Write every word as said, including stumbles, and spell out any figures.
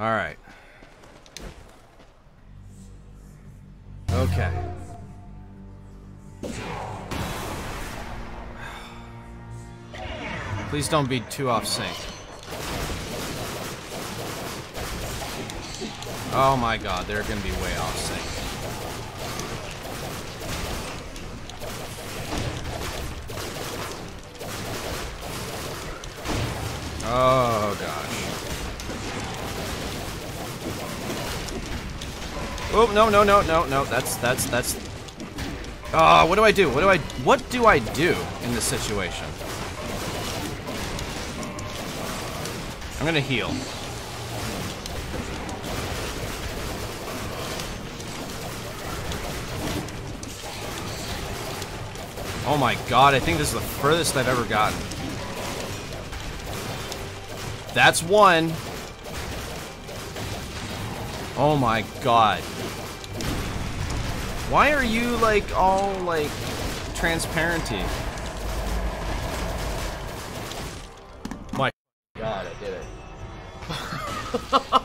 Alright. Okay. Please don't be too off sync. Oh my god, they're gonna be way off sync. Oh gosh. Oh no no no no no! That's that's that's. Oh, what do I do? What do I what do I do in this situation? I'm gonna heal. Oh my god! I think this is the furthest I've ever gotten. That's one. Oh my god. Why are you, like, all, like, transparenty? My god, I did it.